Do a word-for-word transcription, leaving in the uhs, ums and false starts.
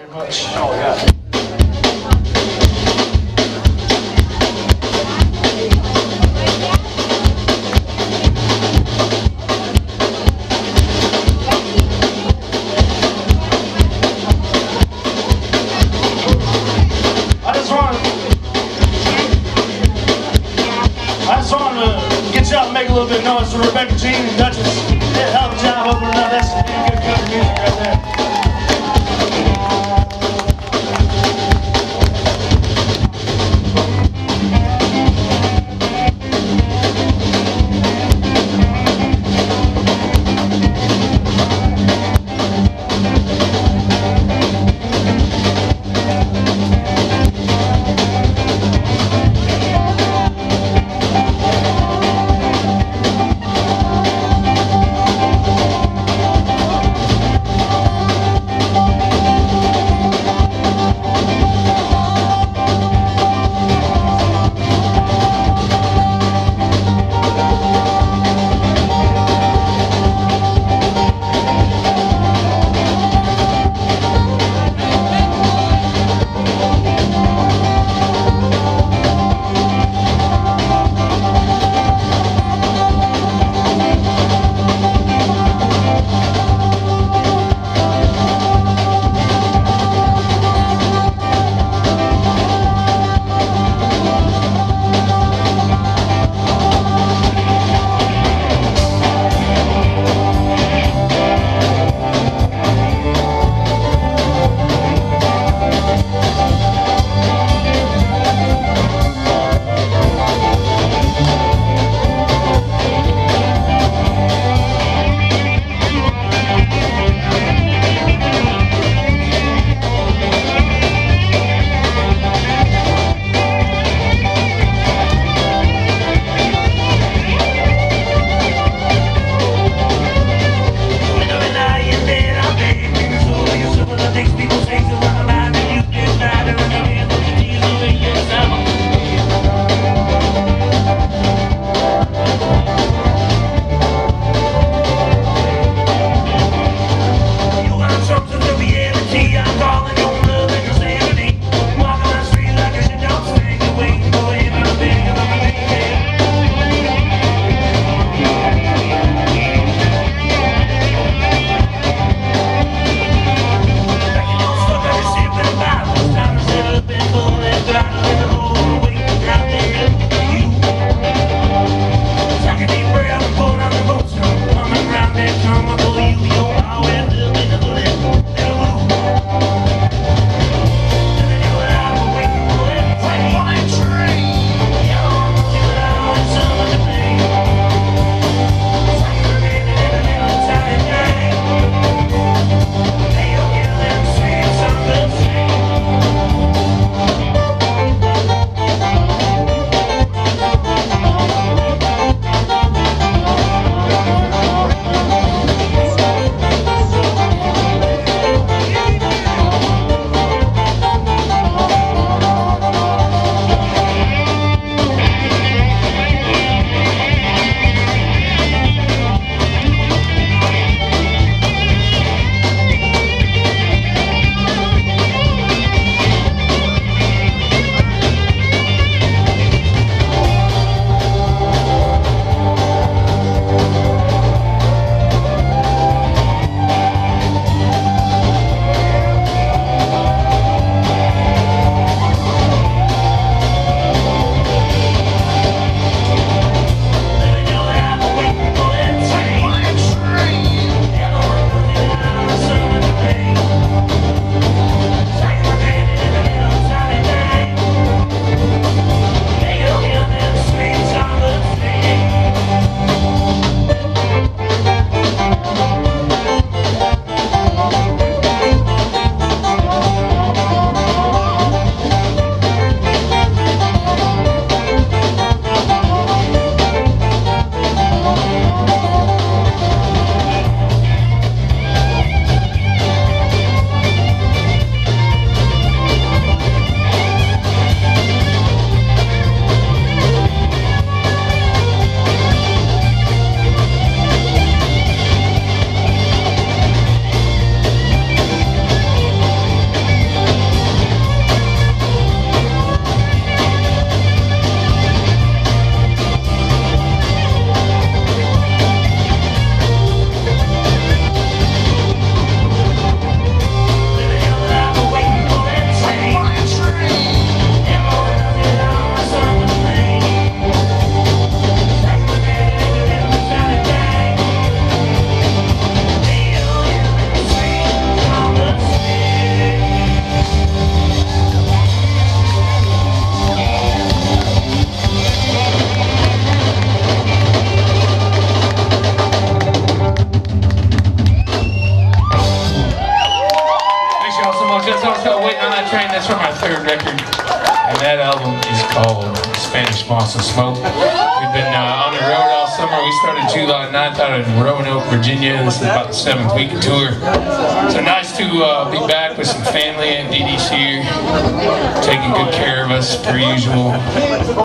very much. Oh, yeah. I just want to, I just want to get y'all to make a little bit of noise for Rebecca Jean and Duchess. Did a hell of a job opening up. That's some damn good country music right there. so much. That's also Waiting on That Train. That's from our third record. And that album is called Spanish Moss and Smoke. We've been uh, on the road all summer. We started July ninth out in Roanoke, Virginia. This is about the seventh week of tour. So nice to uh, be back with some family, and Dee Dee's here, taking good care of us per usual.